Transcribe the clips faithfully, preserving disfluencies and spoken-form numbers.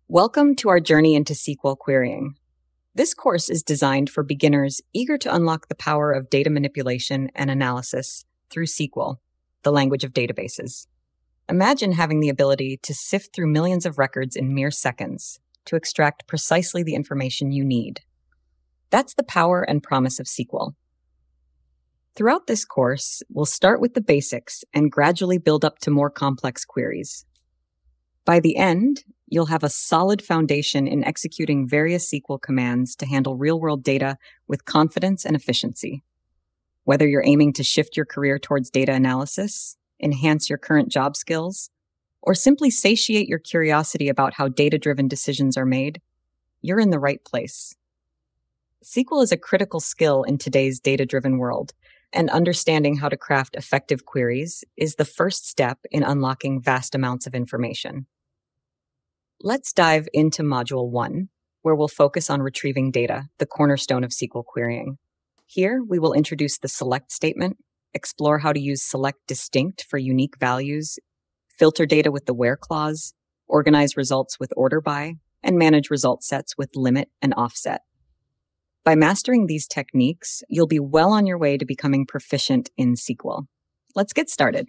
Welcome to our journey into S Q L querying. This course is designed for beginners eager to unlock the power of data manipulation and analysis through S Q L, the language of databases. Imagine having the ability to sift through millions of records in mere seconds to extract precisely the information you need. That's the power and promise of S Q L. Throughout this course, we'll start with the basics and gradually build up to more complex queries. By the end, you'll have a solid foundation in executing various S Q L commands to handle real-world data with confidence and efficiency. Whether you're aiming to shift your career towards data analysis, enhance your current job skills, or simply satiate your curiosity about how data-driven decisions are made, you're in the right place. S Q L is a critical skill in today's data-driven world, and understanding how to craft effective queries is the first step in unlocking vast amounts of information. Let's dive into Module one, where we'll focus on retrieving data, the cornerstone of S Q L querying. Here, we will introduce the select statement, explore how to use select distinct for unique values, filter data with the where clause, organize results with order by, and manage result sets with limit and offset. By mastering these techniques, you'll be well on your way to becoming proficient in S Q L. Let's get started.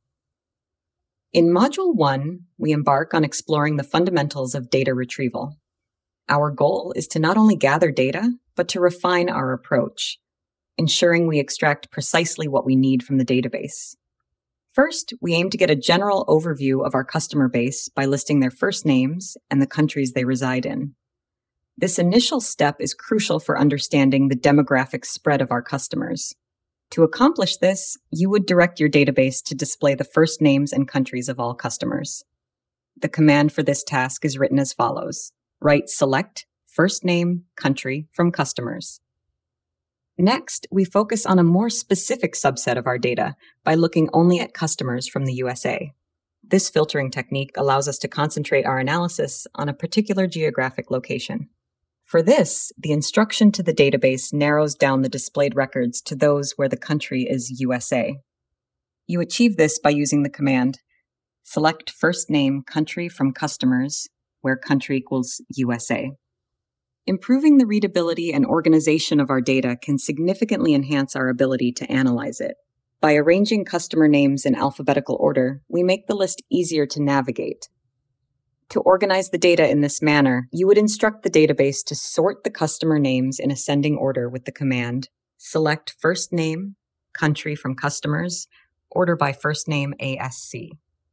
In Module one, we embark on exploring the fundamentals of data retrieval. Our goal is to not only gather data, but to refine our approach, ensuring we extract precisely what we need from the database. First, we aim to get a general overview of our customer base by listing their first names and the countries they reside in. This initial step is crucial for understanding the demographic spread of our customers. To accomplish this, you would direct your database to display the first names and countries of all customers. The command for this task is written as follows. Write select first name, country from customers. Next, we focus on a more specific subset of our data by looking only at customers from the U S A. This filtering technique allows us to concentrate our analysis on a particular geographic location. For this, the instruction to the database narrows down the displayed records to those where the country is U S A. You achieve this by using the command select first name country from customers, where country equals U S A. Improving the readability and organization of our data can significantly enhance our ability to analyze it. By arranging customer names in alphabetical order, we make the list easier to navigate. To organize the data in this manner, you would instruct the database to sort the customer names in ascending order with the command select first name, country from customers, order by first name A S C.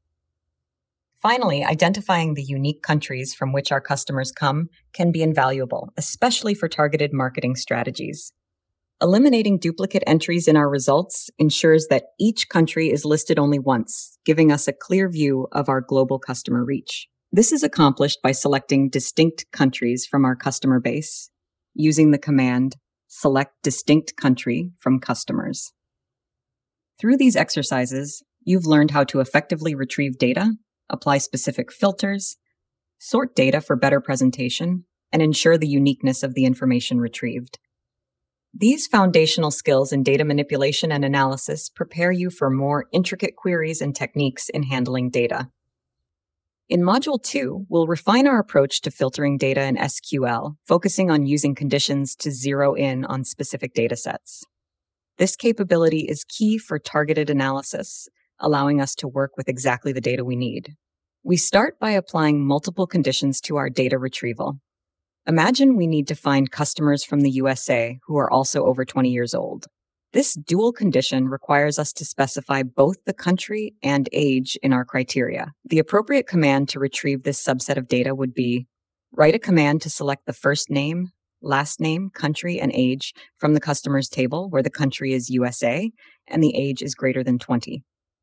Finally, identifying the unique countries from which our customers come can be invaluable, especially for targeted marketing strategies. Eliminating duplicate entries in our results ensures that each country is listed only once, giving us a clear view of our global customer reach. This is accomplished by selecting distinct countries from our customer base, using the command select distinct country from customers. Through these exercises, you've learned how to effectively retrieve data, apply specific filters, sort data for better presentation, and ensure the uniqueness of the information retrieved. These foundational skills in data manipulation and analysis prepare you for more intricate queries and techniques in handling data. In Module two, we'll refine our approach to filtering data in S Q L, focusing on using conditions to zero in on specific datasets. This capability is key for targeted analysis, allowing us to work with exactly the data we need. We start by applying multiple conditions to our data retrieval. Imagine we need to find customers from the U S A who are also over twenty years old. This dual condition requires us to specify both the country and age in our criteria. The appropriate command to retrieve this subset of data would be write a command to select the first name, last name, country, and age from the customer's table where the country is U S A and the age is greater than twenty.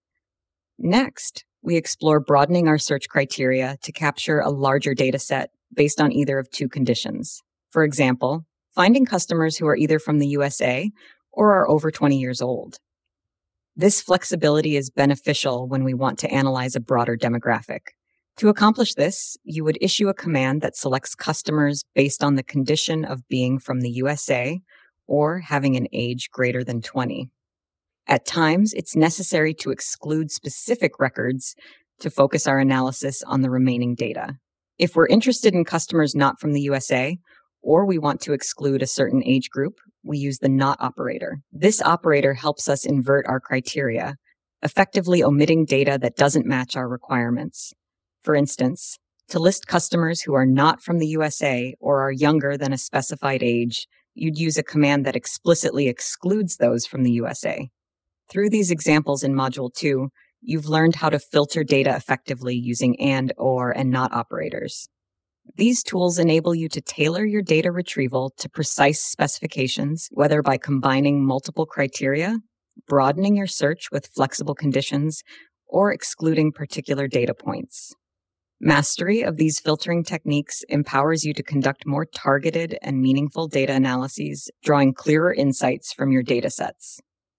Next, we explore broadening our search criteria to capture a larger data set based on either of two conditions. For example, finding customers who are either from the U S A or are over twenty years old. This flexibility is beneficial when we want to analyze a broader demographic. To accomplish this, you would issue a command that selects customers based on the condition of being from the U S A or having an age greater than twenty. At times, it's necessary to exclude specific records to focus our analysis on the remaining data. If we're interested in customers not from the U S A, or we want to exclude a certain age group, we use the not operator. This operator helps us invert our criteria, effectively omitting data that doesn't match our requirements. For instance, to list customers who are not from the U S A or are younger than a specified age, you'd use a command that explicitly excludes those from the U S A. Through these examples in Module two, you've learned how to filter data effectively using and, or, and not operators. These tools enable you to tailor your data retrieval to precise specifications, whether by combining multiple criteria, broadening your search with flexible conditions, or excluding particular data points. Mastery of these filtering techniques empowers you to conduct more targeted and meaningful data analyses, drawing clearer insights from your datasets.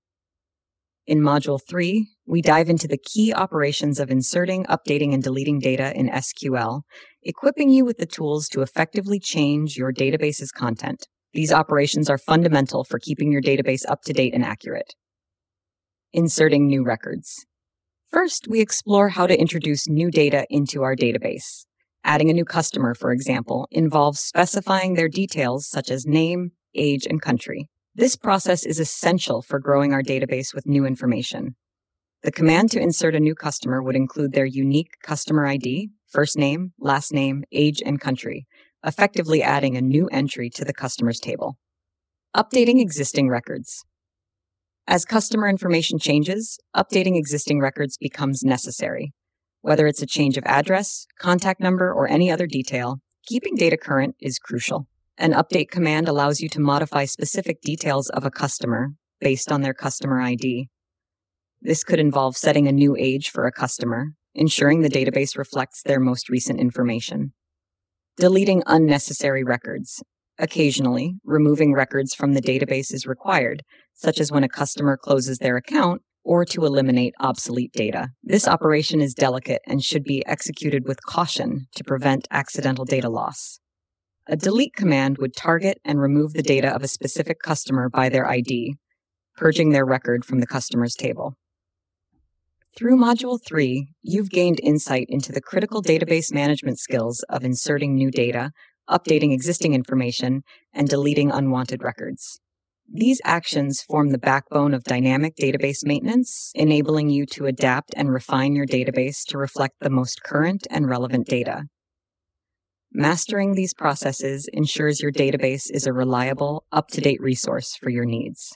In Module three, we dive into the key operations of inserting, updating, and deleting data in S Q L, equipping you with the tools to effectively change your database's content. These operations are fundamental for keeping your database up to date and accurate. Inserting new records. First, we explore how to introduce new data into our database. Adding a new customer, for example, involves specifying their details such as name, age, and country. This process is essential for growing our database with new information. The command to insert a new customer would include their unique customer I D, first name, last name, age, and country, effectively adding a new entry to the customers table. Updating existing records. As customer information changes, updating existing records becomes necessary. Whether it's a change of address, contact number, or any other detail, keeping data current is crucial. An update command allows you to modify specific details of a customer based on their customer I D. This could involve setting a new age for a customer, ensuring the database reflects their most recent information. Deleting unnecessary records. Occasionally, removing records from the database is required, such as when a customer closes their account or to eliminate obsolete data. This operation is delicate and should be executed with caution to prevent accidental data loss. A delete command would target and remove the data of a specific customer by their I D, purging their record from the customer's table. Through Module three, you've gained insight into the critical database management skills of inserting new data, updating existing information, and deleting unwanted records. These actions form the backbone of dynamic database maintenance, enabling you to adapt and refine your database to reflect the most current and relevant data. Mastering these processes ensures your database is a reliable, up-to-date resource for your needs.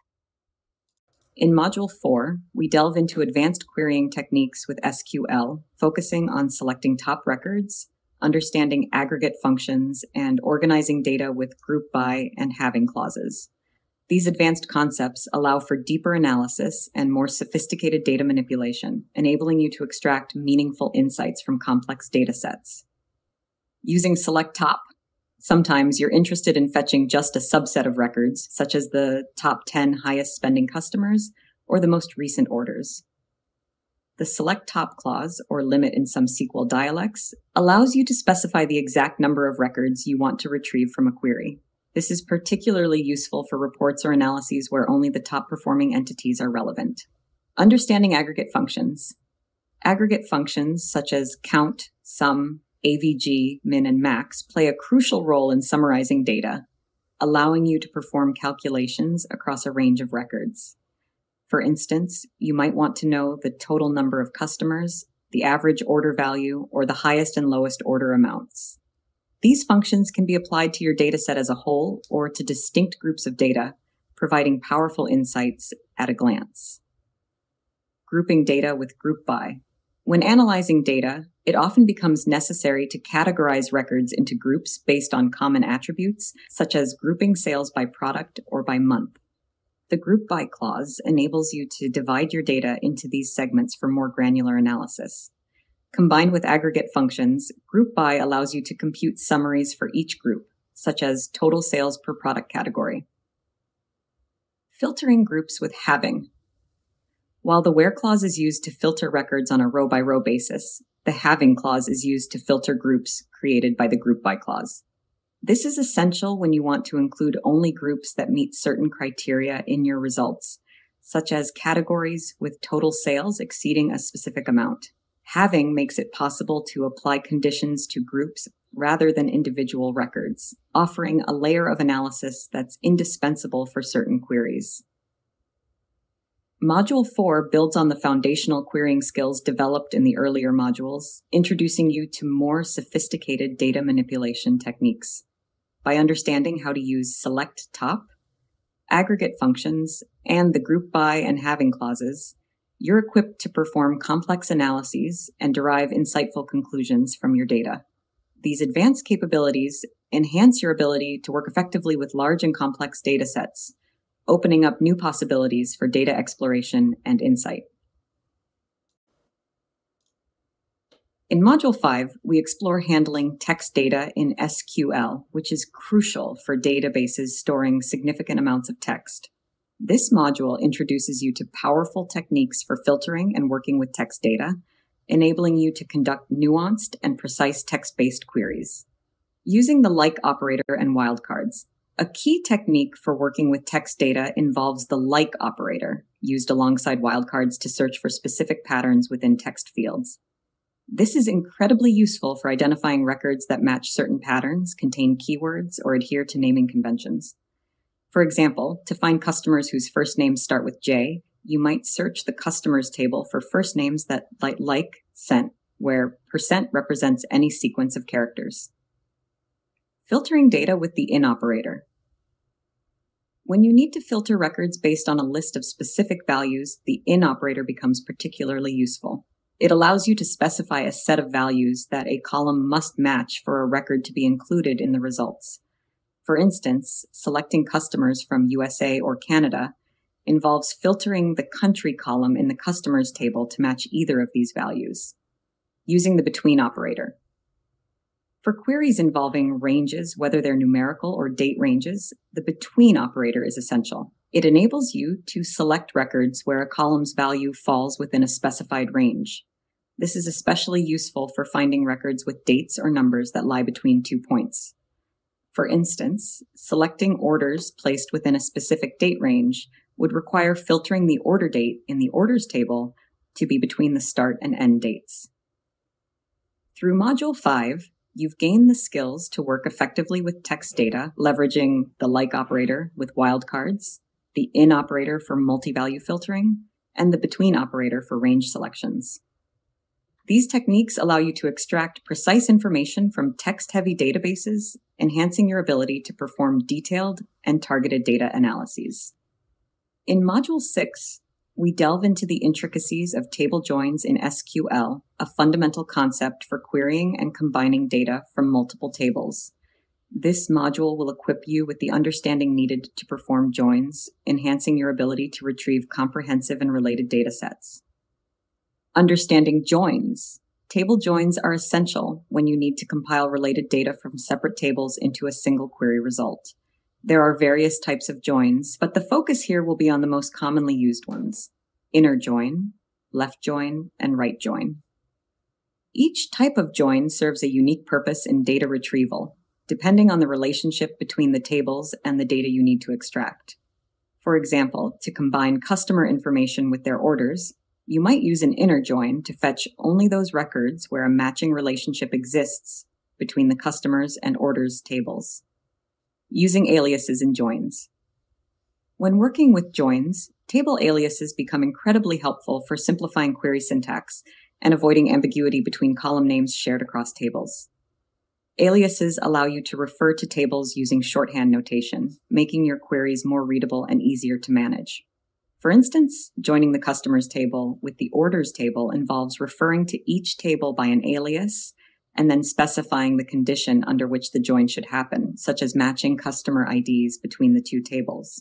In Module four, we delve into advanced querying techniques with S Q L, focusing on selecting top records, understanding aggregate functions, and organizing data with group by and having clauses. These advanced concepts allow for deeper analysis and more sophisticated data manipulation, enabling you to extract meaningful insights from complex data sets. Using select top, sometimes you're interested in fetching just a subset of records, such as the top ten highest spending customers or the most recent orders. The select top clause, or limit in some S Q L dialects, allows you to specify the exact number of records you want to retrieve from a query. This is particularly useful for reports or analyses where only the top performing entities are relevant. Understanding aggregate functions. Aggregate functions such as count, sum, A V G, min, and max play a crucial role in summarizing data, allowing you to perform calculations across a range of records. For instance, you might want to know the total number of customers, the average order value, or the highest and lowest order amounts. These functions can be applied to your dataset as a whole or to distinct groups of data, providing powerful insights at a glance. Grouping data with group by. When analyzing data, it often becomes necessary to categorize records into groups based on common attributes, such as grouping sales by product or by month. The group by clause enables you to divide your data into these segments for more granular analysis. Combined with aggregate functions, group by allows you to compute summaries for each group, such as total sales per product category. Filtering groups with having. While the where clause is used to filter records on a row-by-row basis, the having clause is used to filter groups created by the group by clause. This is essential when you want to include only groups that meet certain criteria in your results, such as categories with total sales exceeding a specific amount. Having makes it possible to apply conditions to groups rather than individual records, offering a layer of analysis that's indispensable for certain queries. Module four builds on the foundational querying skills developed in the earlier modules, introducing you to more sophisticated data manipulation techniques. By understanding how to use select top, aggregate functions, and the group by and having clauses, you're equipped to perform complex analyses and derive insightful conclusions from your data. These advanced capabilities enhance your ability to work effectively with large and complex data sets, opening up new possibilities for data exploration and insight. In Module five, we explore handling text data in S Q L, which is crucial for databases storing significant amounts of text. This module introduces you to powerful techniques for filtering and working with text data, enabling you to conduct nuanced and precise text-based queries. Using the like operator and wildcards, a key technique for working with text data involves the like operator, used alongside wildcards to search for specific patterns within text fields. This is incredibly useful for identifying records that match certain patterns, contain keywords, or adhere to naming conventions. For example, to find customers whose first names start with J, you might search the customers table for first names that like, like cent, where percent represents any sequence of characters. Filtering data with the in operator. When you need to filter records based on a list of specific values, the in operator becomes particularly useful. It allows you to specify a set of values that a column must match for a record to be included in the results. For instance, selecting customers from U S A or Canada involves filtering the country column in the customers table to match either of these values, using the between operator. For queries involving ranges, whether they're numerical or date ranges, the between operator is essential. It enables you to select records where a column's value falls within a specified range. This is especially useful for finding records with dates or numbers that lie between two points. For instance, selecting orders placed within a specific date range would require filtering the order date in the orders table to be between the start and end dates. Through Module five, you've gained the skills to work effectively with text data, leveraging the like operator with wildcards, the in operator for multi-value filtering, and the between operator for range selections. These techniques allow you to extract precise information from text-heavy databases, enhancing your ability to perform detailed and targeted data analyses. In Module six, we delve into the intricacies of table joins in S Q L, a fundamental concept for querying and combining data from multiple tables. This module will equip you with the understanding needed to perform joins, enhancing your ability to retrieve comprehensive and related data sets. Understanding joins. Table joins are essential when you need to compile related data from separate tables into a single query result. There are various types of joins, but the focus here will be on the most commonly used ones: inner join, left join, and right join. Each type of join serves a unique purpose in data retrieval, depending on the relationship between the tables and the data you need to extract. For example, to combine customer information with their orders, you might use an inner join to fetch only those records where a matching relationship exists between the customers and orders tables. Using aliases in joins. When working with joins, table aliases become incredibly helpful for simplifying query syntax and avoiding ambiguity between column names shared across tables. Aliases allow you to refer to tables using shorthand notation, making your queries more readable and easier to manage. For instance, joining the customers table with the orders table involves referring to each table by an alias and then specifying the condition under which the join should happen, such as matching customer I Ds between the two tables.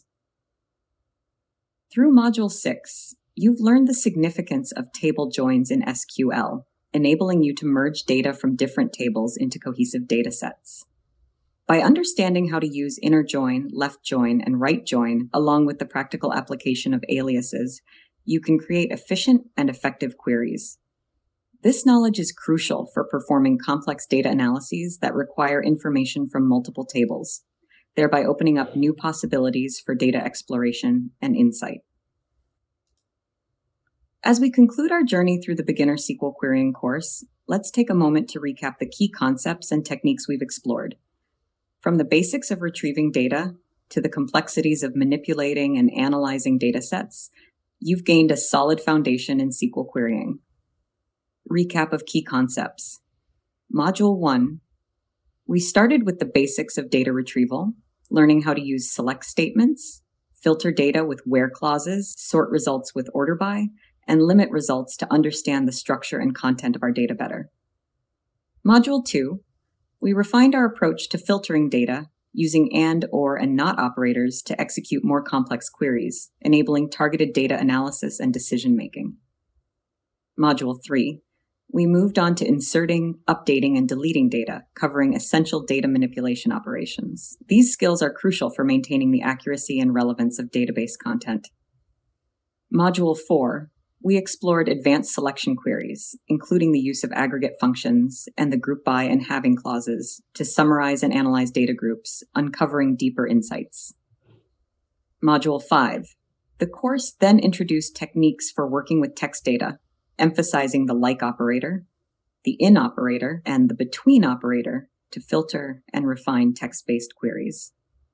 Through Module six, you've learned the significance of table joins in S Q L, enabling you to merge data from different tables into cohesive data sets. By understanding how to use inner join, left join, and right join, along with the practical application of aliases, you can create efficient and effective queries. This knowledge is crucial for performing complex data analyses that require information from multiple tables, thereby opening up new possibilities for data exploration and insight. As we conclude our journey through the beginner S Q L querying course, let's take a moment to recap the key concepts and techniques we've explored. From the basics of retrieving data to the complexities of manipulating and analyzing datasets, you've gained a solid foundation in S Q L querying. Recap of key concepts. Module one. We started with the basics of data retrieval, learning how to use select statements, filter data with where clauses, sort results with order by, and limit results to understand the structure and content of our data better. Module two, we refined our approach to filtering data using and, or, and not operators to execute more complex queries, enabling targeted data analysis and decision-making. Module three, we moved on to inserting, updating, and deleting data, covering essential data manipulation operations. These skills are crucial for maintaining the accuracy and relevance of database content. Module four, we explored advanced selection queries, including the use of aggregate functions and the group by and having clauses to summarize and analyze data groups, uncovering deeper insights. Module five. The course then introduced techniques for working with text data, emphasizing the like operator, the in operator, and the between operator to filter and refine text-based queries.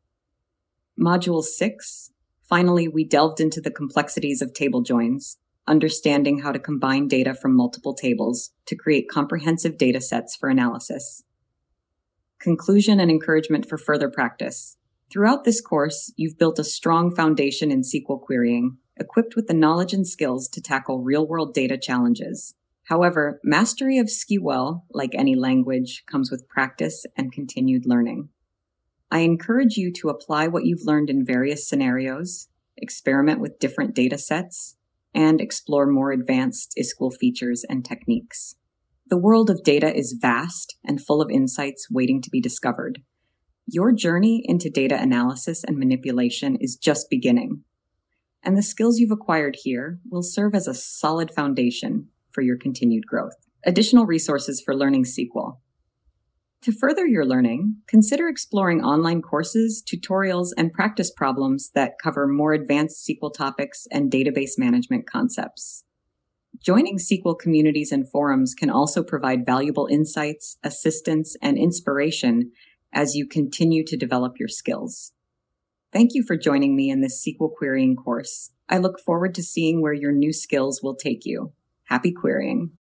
Module six. Finally, we delved into the complexities of table joins, understanding how to combine data from multiple tables to create comprehensive data sets for analysis. Conclusion and encouragement for further practice. Throughout this course, you've built a strong foundation in S Q L querying, equipped with the knowledge and skills to tackle real-world data challenges. However, mastery of S Q L, like any language, comes with practice and continued learning. I encourage you to apply what you've learned in various scenarios, experiment with different data sets, and explore more advanced S Q L features and techniques. The world of data is vast and full of insights waiting to be discovered. Your journey into data analysis and manipulation is just beginning, and the skills you've acquired here will serve as a solid foundation for your continued growth. Additional resources for learning S Q L. To further your learning, consider exploring online courses, tutorials, and practice problems that cover more advanced S Q L topics and database management concepts. Joining S Q L communities and forums can also provide valuable insights, assistance, and inspiration as you continue to develop your skills. Thank you for joining me in this S Q L querying course. I look forward to seeing where your new skills will take you. Happy querying!